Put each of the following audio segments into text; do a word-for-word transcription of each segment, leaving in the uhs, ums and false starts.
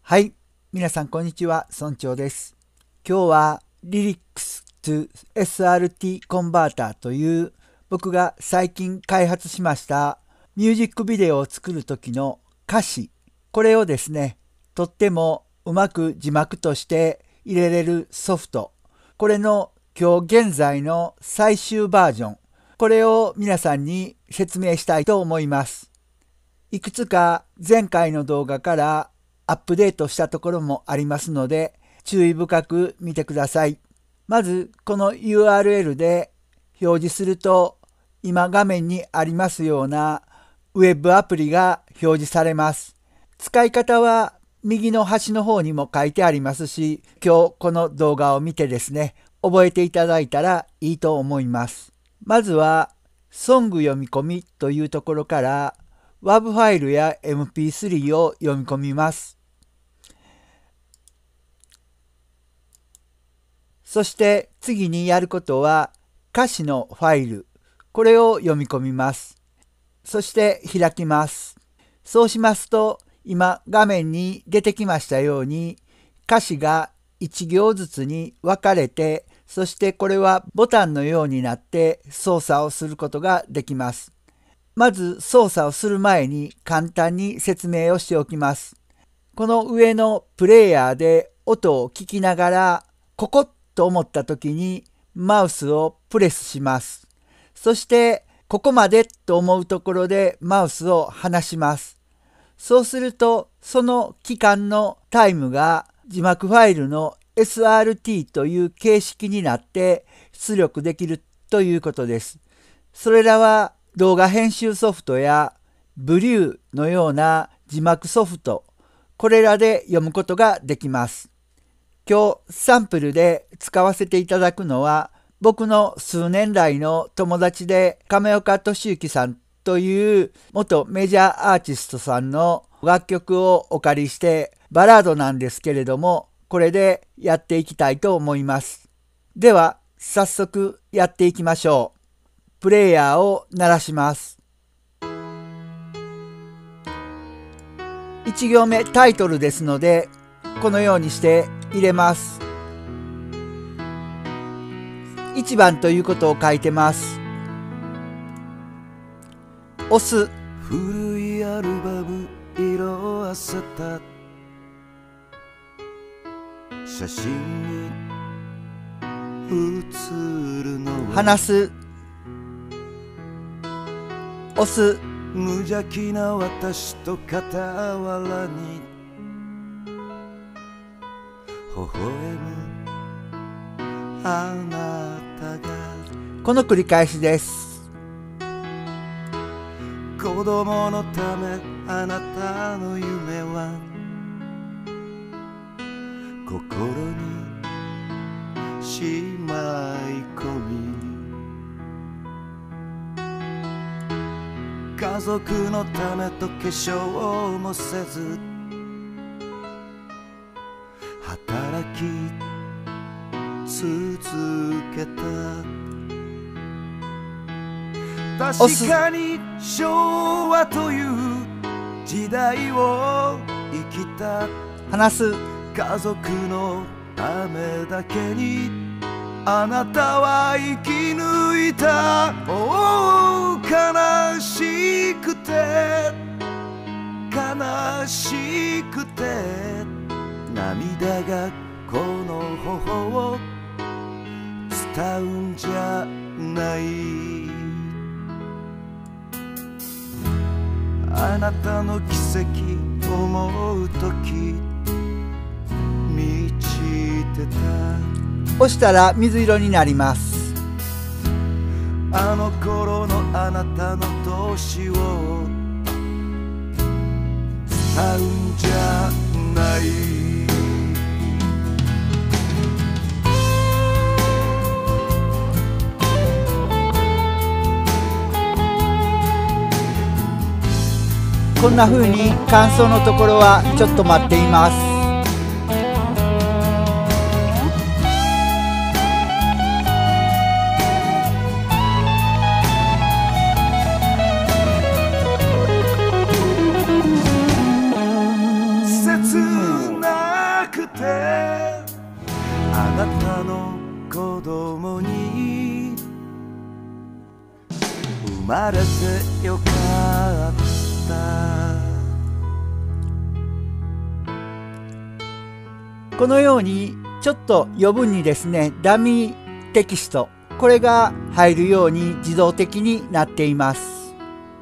はい、皆さんこんにちは、村長です。今日は Lyrics to エスアールティー Converter という僕が最近開発しましたミュージックビデオを作る時の歌詞、これをですね、とってもうまく字幕として入れれるソフト、これの今日現在の最終バージョン、これを皆さんに説明したいと思います。いくつか前回の動画からアップデートしたところもありますので、注意深く見てください。まず、この ユーアールエル で表示すると、今画面にありますようなウェブアプリが表示されます。使い方は右の端の方にも書いてありますし、今日この動画を見てですね、覚えていただいたらいいと思います。まずは、ソング読み込みというところから、ワブ ファイルや エムピースリー を読み込みます。そして次にやることは歌詞のファイル、これを読み込みます。そして開きます。そうしますと今画面に出てきましたように歌詞がいち行ずつに分かれて、そしてこれはボタンのようになって操作をすることができます。まず操作をする前に簡単に説明をしておきます。この上のプレイヤーで音を聞きながら、ここと思った時にマウスをプレスします。そしてここまでと思うところでマウスを離します。そうするとその期間のタイムが字幕ファイルの エスアールティー という形式になって出力できるということです。それらは動画編集ソフトやブリューのような字幕ソフト、これらで読むことができます。今日サンプルで使わせていただくのは、僕の数年来の友達で亀岡俊之さんという元メジャーアーティストさんの楽曲をお借りしてバラードなんですけれども、これでやっていきたいと思います。では早速やっていきましょう。プレイヤーを鳴らします。いち行目タイトルですので、このようにして入れます。いちばんということを書いてます。押す。 古いアルバム色あせた写真に写るのは話す。押す。 無邪気な私と傍らに微笑むあなたが、 この繰り返しです。 子供のためあなたの夢は心にしまい込み、家族のためと化粧もせず働き続けた。確かに昭和という時代を生きた。 話す。 家族のためだけにあなたは生き抜いた。おお悲しくて悲しくて涙がこの頬を伝うんじゃない。あなたの奇跡思うとき満ちてた。 押したら水色になります。 あの頃のあなたの年を伝うんじゃない。 こんな風に感想のところはちょっと待っています。 てあなたの子供に生まれてよかった。 このようにちょっと余分にですね、ダミーテキスト、これが入るように自動的になっています。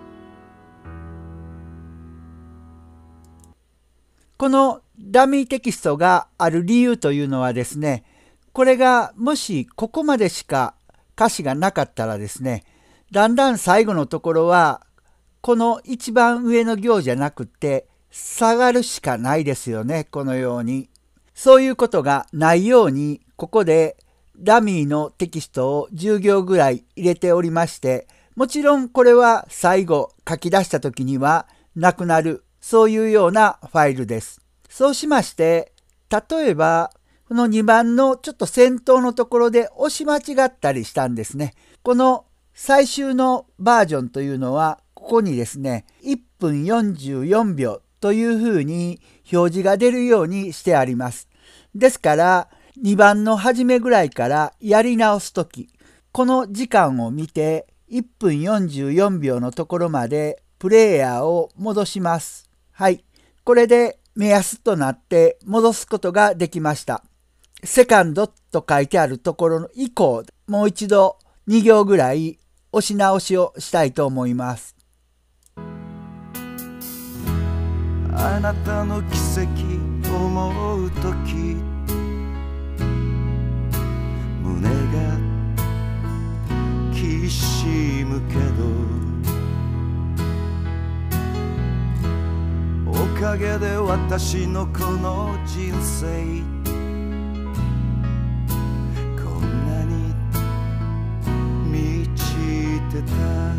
このダミーテキストがある理由というのはですね、これがもしここまでしか歌詞がなかったらですね、だんだん最後のところはこの一番上の行じゃなくて下がるしかないですよね。このように。そういうことがないようにここでダミーのテキストをじゅう行ぐらい入れておりまして、もちろんこれは最後書き出した時にはなくなる、そういうようなファイルです。そうしまして、例えばこのにばんのちょっと先頭のところで押し間違ったりしたんですね。この最終のバージョンというのはここにですね、いっぷんよんじゅうよんびょうというふうに表示が出るようにしてあります。ですからにばんの初めぐらいからやり直すとき、この時間を見ていっぷんよんじゅうよんびょうのところまでプレイヤーを戻します。はい。これで目安となって戻すことができました。セカンドと書いてあるところの以降、もう一度に行ぐらい押し直しをしたいと思います。 あなたの奇跡思うとき胸がきしむけどおかげで私のこの人生こんなに満ちてた。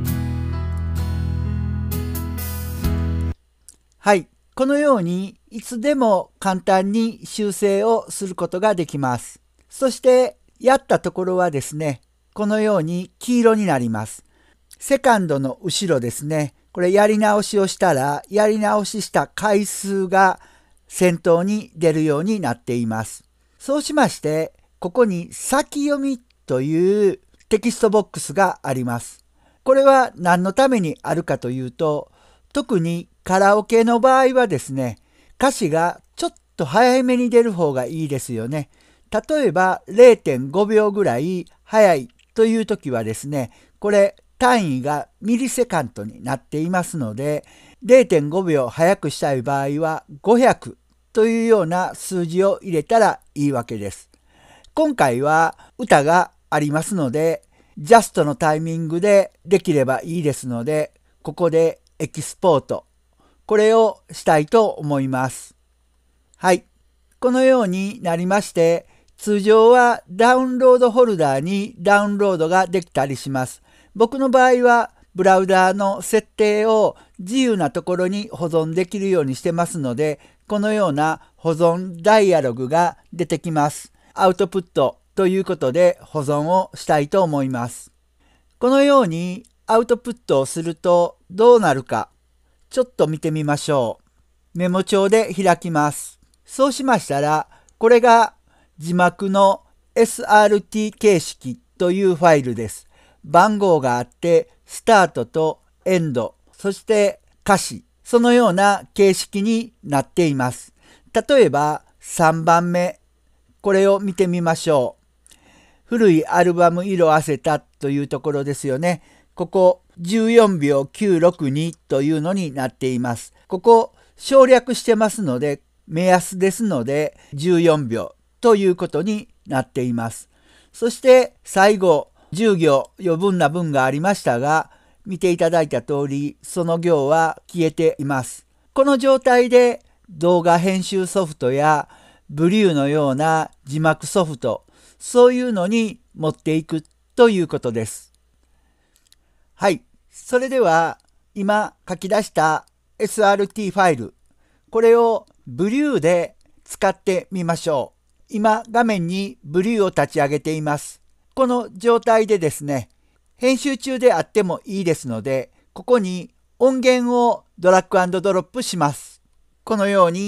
はい。このようにいつでも簡単に修正をすることができます。そしてやったところはですね、このように黄色になります。セカンドの後ろですね。これやり直しをしたら、やり直しした回数が先頭に出るようになっています。そうしまして、ここに先読みというテキストボックスがあります。これは何のためにあるかというと、特にカラオケの場合はですね、歌詞がちょっと早めに出る方がいいですよね。例えば れいてんごびょうぐらい早いという時はですね、これ単位がミリセカンドになっていますので、れいてんごびょう早くしたい場合はごひゃくというような数字を入れたらいいわけです。今回は歌がありますので、ジャストのタイミングでできればいいですので、ここでエキスポート、これをしたいと思います。はい。このようになりまして、通常はダウンロードフォルダーにダウンロードができたりします。僕の場合はブラウザーの設定を自由なところに保存できるようにしてますので、このような保存ダイアログが出てきます。アウトプットということで保存をしたいと思います。このようにアウトプットをするとどうなるか、ちょっと見てみましょう。メモ帳で開きます。そうしましたら、これが字幕の エスアールティー 形式というファイルです。番号があって、スタートとエンド、そして歌詞、そのような形式になっています。例えばさんばんめ、これを見てみましょう。古いアルバム色あせたというところですよね。ここじゅうよんびょうきゅうろくにというのになっています。ここ省略してますので、目安ですのでじゅうよんびょうということになっています。そして最後じゅう行余分な文がありましたが、見ていただいた通りその行は消えています。この状態で動画編集ソフトやブリューのような字幕ソフト、そういうのに持っていくということです。はい。それでは今書き出した エスアールティー ファイル、これをブリューで使ってみましょう。今画面にブリューを立ち上げています。この状態でですね、編集中であってもいいですので、ここに音源をドラッグ&ドロップします。このように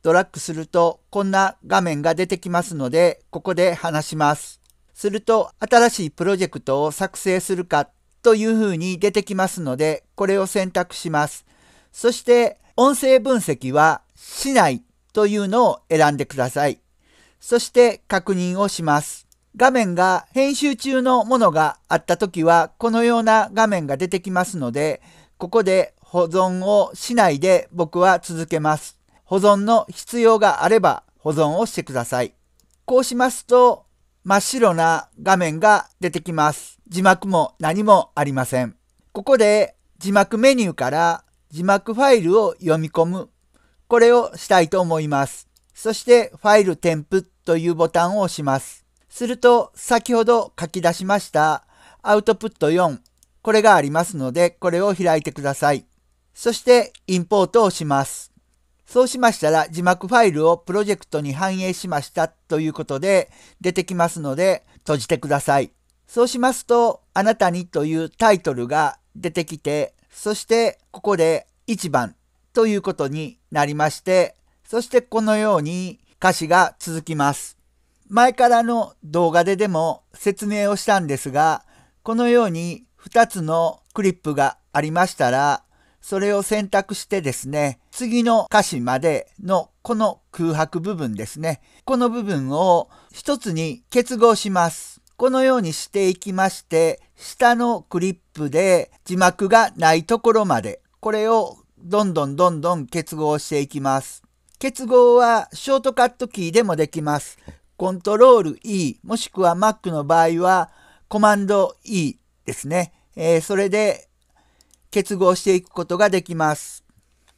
ドラッグするとこんな画面が出てきますので、ここで話します。すると新しいプロジェクトを作成するかというふうに出てきますので、これを選択します。そして音声分析はしないというのを選んでください。そして確認をします。画面が編集中のものがあったときはこのような画面が出てきますので、ここで保存をしないで僕は続けます。保存の必要があれば保存をしてください。こうしますと真っ白な画面が出てきます。字幕も何もありません。ここで字幕メニューから字幕ファイルを読み込む。これをしたいと思います。そしてファイル添付というボタンを押します。すると先ほど書き出しましたアウトプットよん。これがありますので、これを開いてください。そしてインポートをします。そうしましたら字幕ファイルをプロジェクトに反映しましたということで出てきますので閉じてください。そうしますとあなたにというタイトルが出てきて、そしてここでいちばんということになりまして、そしてこのように歌詞が続きます。前からの動画ででも説明をしたんですが、このようにふたつのクリップがありましたら、それを選択してですね、次の歌詞までのこの空白部分ですね。この部分を一つに結合します。このようにしていきまして、下のクリップで字幕がないところまで、これをどんどんどんどん結合していきます。結合はショートカットキーでもできます。コントロール E もしくは Mac の場合はコマンド E ですね。えー、それで結合していくことができます。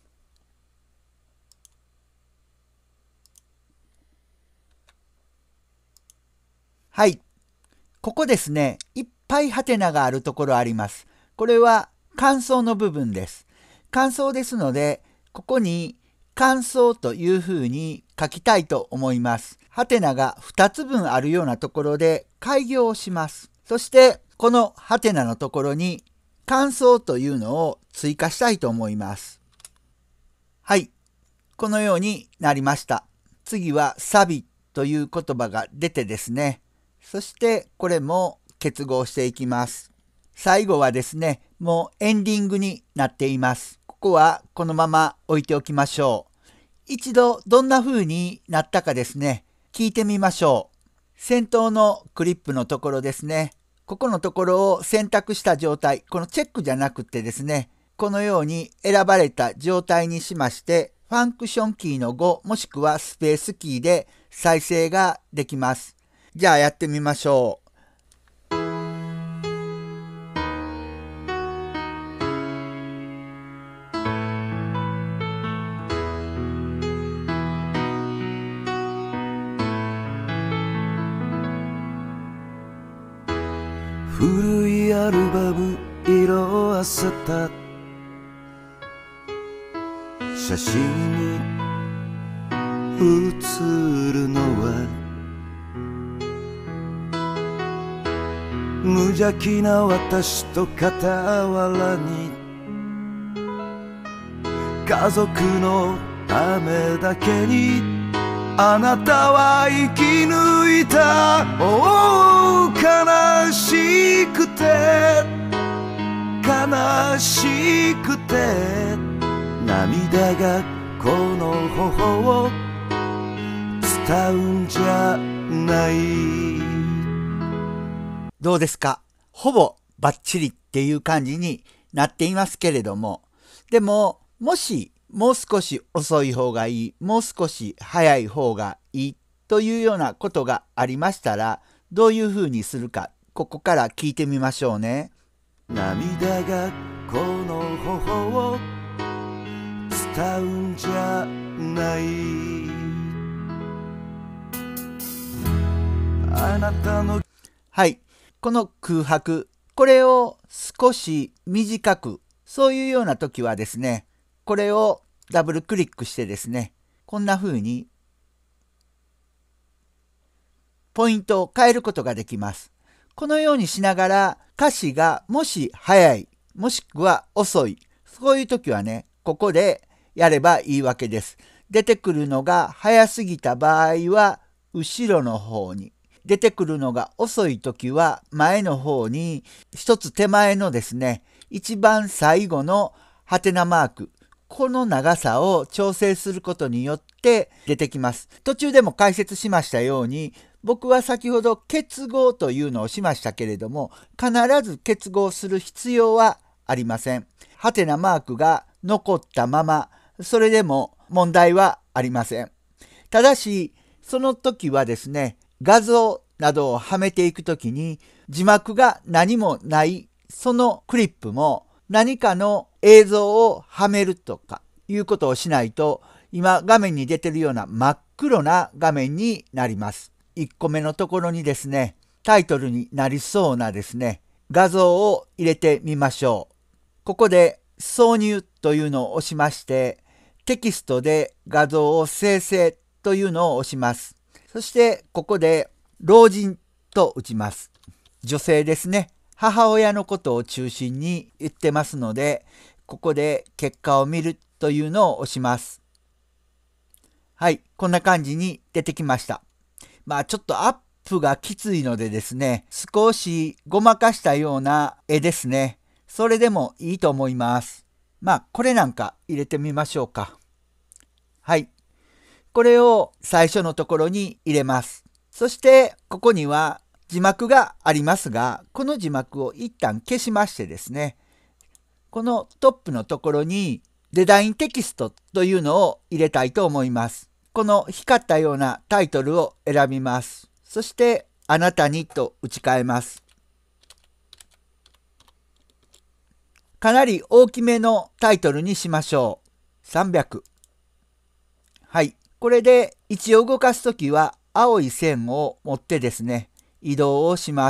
はい。ここですね、いっぱいハテナがあるところあります。これは感想の部分です。感想ですので、ここに感想というふうに書きたいと思います。ハテナがふたつぶんあるようなところで開業をします。そしてこのハテナのところに感想というのを追加したいと思います。はい。このようになりました。次はサビという言葉が出てですね。そしてこれも結合していきます。最後はですね、もうエンディングになっています。ここはこのまま置いておきましょう。一度どんな風になったかですね、聞いてみましょう。先頭のクリップのところですね。ここのところを選択した状態、このチェックじゃなくてですね、このように選ばれた状態にしまして、ファンクションキーのごもしくはスペースキーで再生ができます。じゃあやってみましょう。 古いアルバム色あせた写真に写るのは無邪気な私と傍らに家族のためだけにあなたは生き抜いた。おー悲しくて悲しくて涙がこの頬を伝うんじゃない。 どうですか？ほぼバッチリっていう感じになっていますけれども、でももしもう少し遅い方がいい、もう少し早い方がいいというようなことがありましたら、どういうふうにするか、ここから聞いてみましょうね。 涙がこの頬を伝うんじゃない。あなたのはい、この空白、これを少し短く、そういうような時はですね、これをダブルクリックしてですね、こんな風にポイントを変えることができます。このようにしながら歌詞がもし早い、もしくは遅い、そういう時はね、ここでやればいいわけです。 出てくるのが早すぎた場合は後ろの方に、出てくるのが遅い時は前の方に、一つ手前のですね、一番最後のハテナマーク、この長さを調整することによって出てきます。途中でも解説しましたように、僕は先ほど結合というのをしましたけれども、必ず結合する必要はありません。ハテナマークが残ったまま、それでも問題はありません。ただし、その時はですね、画像などをはめていくときに、字幕が何もないそのクリップも何かの映像をはめるとかいうことをしないと、今画面に出てるような真っ黒な画面になります。いっこめのところにですね、タイトルになりそうなですね、画像を入れてみましょう。ここで挿入というのを押しまして、テキストで画像を生成というのを押します。そしてここで老人と打ちます。女性ですね。母親のことを中心に言ってますので、ここで結果を見るというのを押します。はい、こんな感じに出てきました。まあちょっとアップがきついのでですね、少しごまかしたような絵ですね。それでもいいと思います。まあこれなんか入れてみましょうか。はい。これを最初のところに入れます。そしてここには字幕がありますが、この字幕を一旦消しましてですね、このトップのところにデザインテキストというのを入れたいと思います。この光ったようなタイトルを選びます。そしてあなたにと打ち替えます。かなり大きめのタイトルにしましょう。さんびゃく。はい。これで位置を動かすときは青い線を持ってですね、移動をします。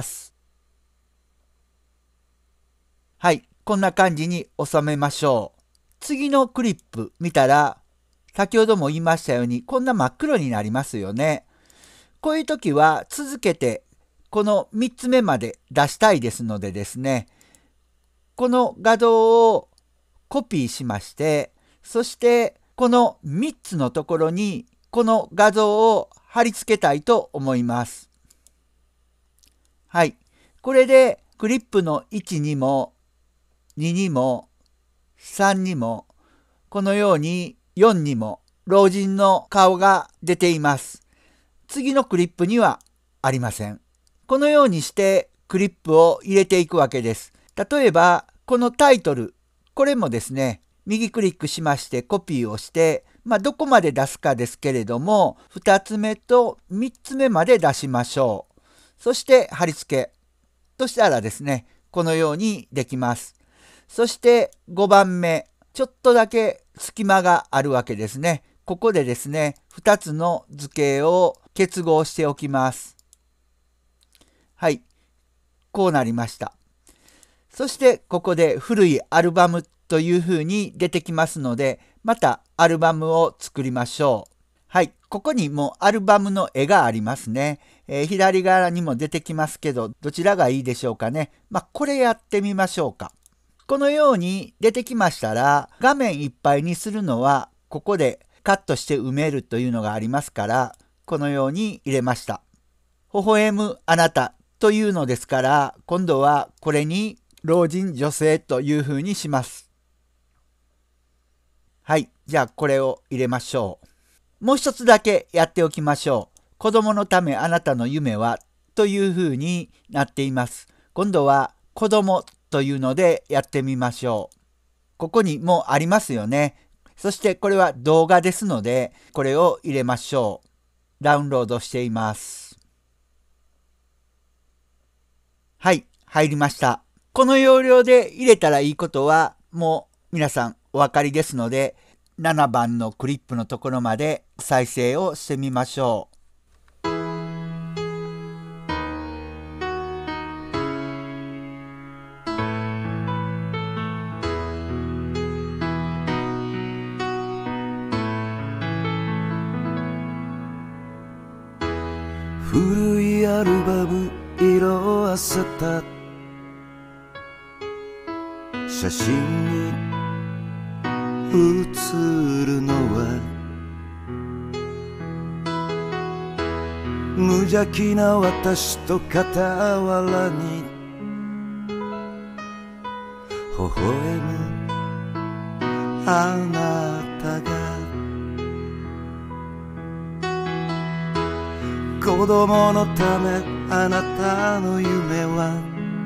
はい。こんな感じに収めましょう。次のクリップ見たら、先ほども言いましたように、こんな真っ黒になりますよね。こういう時は続けてこのみっつめまで出したいですのでですね、この画像をコピーしまして、そしてこのみっつのところにこの画像を貼り付けたいと思います。はい。これでクリップのいちにもににもさんにもこのようによんにも老人の顔が出ています。次のクリップにはありません。このようにしてクリップを入れていくわけです。例えばこのタイトル、これもですね、右クリックしましてコピーをして、まあ、どこまで出すかですけれども、ふたつめとみっつめまで出しましょう。そして貼り付け。としたらですね、このようにできます。そしてごばんめ、ちょっとだけ隙間があるわけですね。ここでですね、ふたつの図形を結合しておきます。はい。こうなりました。そしてここで古いアルバムというふうに出てきますので、またアルバムを作りましょう。はい。ここにもうアルバムの絵がありますね。えー、左側にも出てきますけど、どちらがいいでしょうかね。まあ、これやってみましょうか。このように出てきましたら、画面いっぱいにするのは、ここでカットして埋めるというのがありますから、このように入れました。微笑むあなたというのですから、今度はこれに老人女性というふうにします。はい。じゃあこれを入れましょう。もう一つだけやっておきましょう。子供のためあなたの夢はというふうになっています。今度は子供というのでやってみましょう。ここにもうありますよね。そしてこれは動画ですので、これを入れましょう。ダウンロードしています。はい、入りました。この要領で入れたらいいことはもう皆さんお分かりですので、ななばんのクリップのところまで再生をしてみましょう。 古いアルバム色あせた写真に写るのは無邪気な私と傍らに微笑むあなたが子供のためあなたの夢は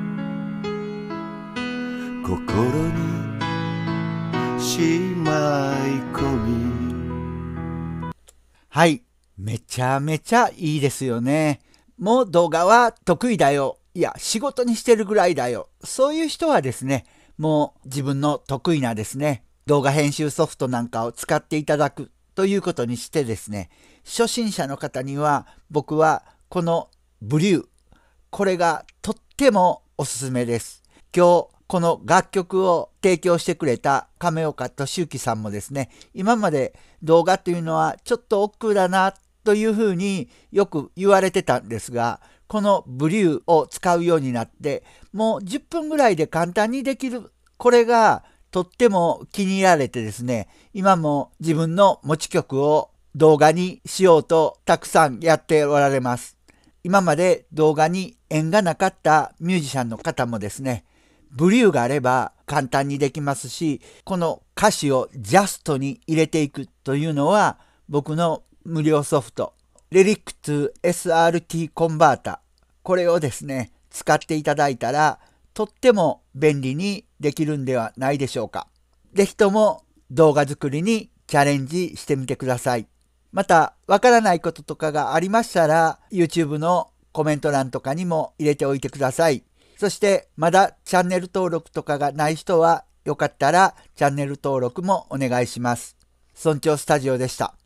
心にしまい込み。 はい、めちゃめちゃいいですよね。もう動画は得意だよ。いや、仕事にしてるぐらいだよ。そういう人はですね、もう自分の得意なですね、動画編集ソフトなんかを使っていただくということにしてですね、初心者の方には僕はこのブリュー、これがとってもおすすめです。今日この楽曲を提供してくれた亀岡俊之さんもですね、今まで動画というのはちょっと億劫だなというふうによく言われてたんですが、このブリューを使うようになってもうじゅっぷんぐらいで簡単にできる、これがとっても気に入られてですね、今も自分の持ち曲を動画にしようとたくさんやっておられます。今まで動画に縁がなかったミュージシャンの方もですね、ブリューがあれば簡単にできますし、この歌詞をジャストに入れていくというのは僕の無料ソフト Lyric to エスアールティー コンバータ、これをですね使っていただいたらとっても便利にできるんではないでしょうか。ぜひとも動画作りにチャレンジしてみてください。またわからないこととかがありましたら YouTube のコメント欄とかにも入れておいてください。そしてまだチャンネル登録とかがない人はよかったらチャンネル登録もお願いします。村長スタジオでした。